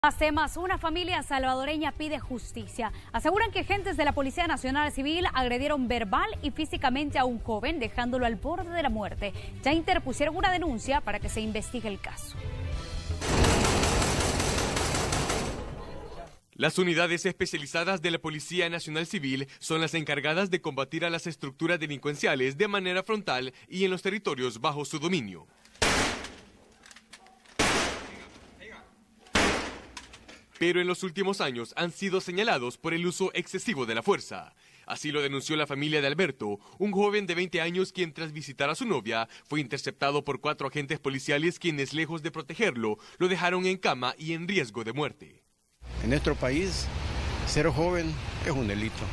Más temas, una familia salvadoreña pide justicia. Aseguran que agentes de la Policía Nacional Civil agredieron verbal y físicamente a un joven, dejándolo al borde de la muerte. Ya interpusieron una denuncia para que se investigue el caso. Las unidades especializadas de la Policía Nacional Civil son las encargadas de combatir a las estructuras delincuenciales de manera frontal y en los territorios bajo su dominio. Pero en los últimos años han sido señalados por el uso excesivo de la fuerza. Así lo denunció la familia de Alberto, un joven de 20 años quien tras visitar a su novia fue interceptado por 4 agentes policiales quienes, lejos de protegerlo, lo dejaron en cama y en riesgo de muerte. En nuestro país, ser joven es un delito.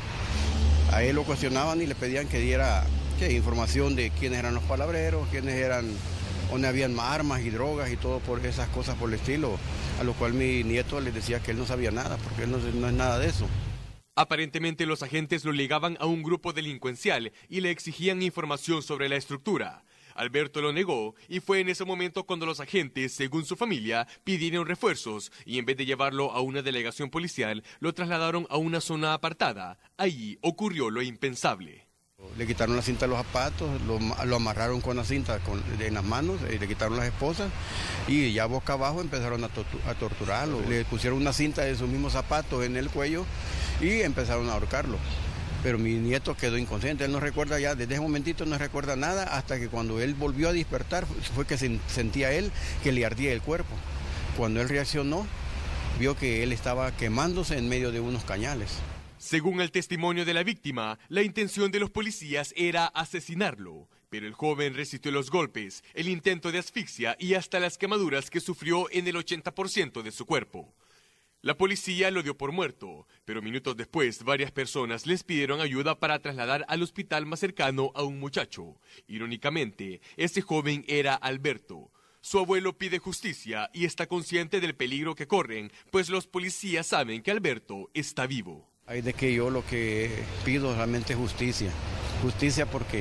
A él lo cuestionaban y le pedían que diera información de quiénes eran los palabreros, quiénes eran, donde habían armas y drogas y todo por esas cosas por el estilo, a lo cual mi nieto les decía que él no sabía nada, porque él no es nada de eso. Aparentemente los agentes lo ligaban a un grupo delincuencial y le exigían información sobre la estructura. Alberto lo negó y fue en ese momento cuando los agentes, según su familia, pidieron refuerzos y en vez de llevarlo a una delegación policial, lo trasladaron a una zona apartada. Allí ocurrió lo impensable. Le quitaron la cinta de los zapatos, lo amarraron con la cinta en las manos, le quitaron las esposas y ya boca abajo empezaron a torturarlo. Le pusieron una cinta de sus mismos zapatos en el cuello y empezaron a ahorcarlo. Pero mi nieto quedó inconsciente, él no recuerda ya, desde ese momentito no recuerda nada, hasta que cuando él volvió a despertar fue que sentía él que le ardía el cuerpo. Cuando él reaccionó, vio que él estaba quemándose en medio de unos cañales. Según el testimonio de la víctima, la intención de los policías era asesinarlo, pero el joven resistió los golpes, el intento de asfixia y hasta las quemaduras que sufrió en el 80% de su cuerpo. La policía lo dio por muerto, pero minutos después varias personas les pidieron ayuda para trasladar al hospital más cercano a un muchacho. Irónicamente, ese joven era Alberto. Su abuelo pide justicia y está consciente del peligro que corren, pues los policías saben que Alberto está vivo. Hay de que yo lo que pido realmente es justicia. Justicia porque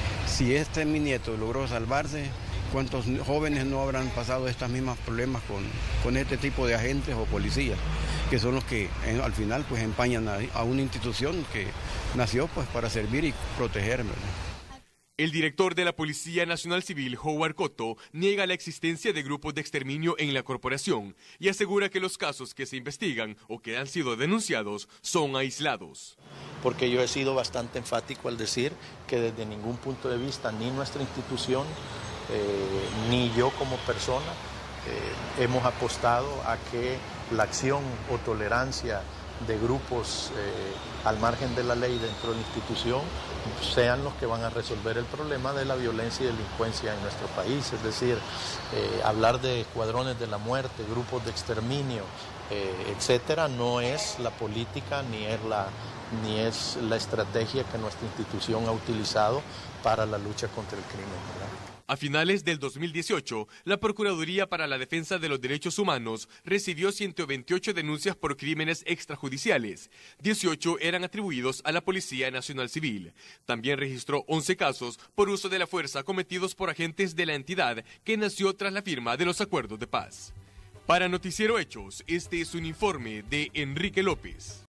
si mi nieto logró salvarse, ¿cuántos jóvenes no habrán pasado estos mismos problemas con este tipo de agentes o policías? Que son los que al final pues empañan a una institución que nació pues para servir y proteger, ¿verdad? El director de la Policía Nacional Civil, Howard Cotto, niega la existencia de grupos de exterminio en la corporación y asegura que los casos que se investigan o que han sido denunciados son aislados. Porque yo he sido bastante enfático al decir que desde ningún punto de vista, ni nuestra institución, ni yo como persona, hemos apostado a que la acción o tolerancia de grupos al margen de la ley dentro de la institución sean los que van a resolver el problema de la violencia y delincuencia en nuestro país. Es decir, hablar de escuadrones de la muerte, grupos de exterminio, etcétera, no es la política ni es la estrategia que nuestra institución ha utilizado para la lucha contra el crimen, ¿verdad? A finales del 2018, la Procuraduría para la Defensa de los Derechos Humanos recibió 128 denuncias por crímenes extrajudiciales. 18 eran atribuidos a la Policía Nacional Civil. También registró 11 casos por uso de la fuerza cometidos por agentes de la entidad que nació tras la firma de los acuerdos de paz. Para Noticiero Hechos, este es un informe de Enrique López.